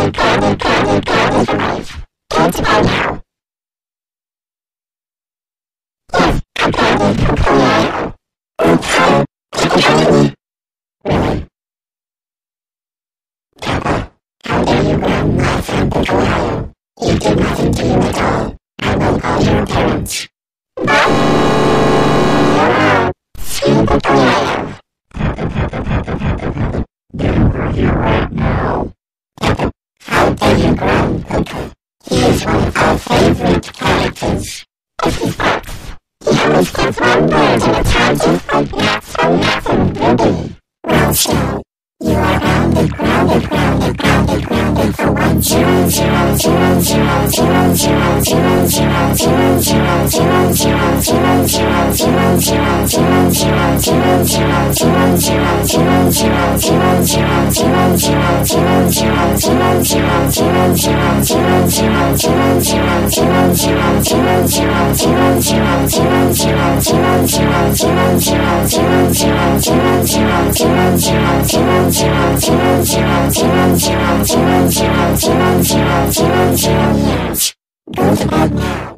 life. Go to bed now. Yes, I'm playing Pocoyo. Okay, Pocoyo. Really? Peppa, how dare you ground my friend Pocoyo? He did nothing to you at all. I will call your parents. Sweet Pocoyo. Peppa. Get over here right now. Peppa, how dare you ground Poco? He is one of our favorite characters. If he barks, he always gets one word and it's hard to fight not so nothing really. Well, still, you are grounded for 0 years. Go to bed now.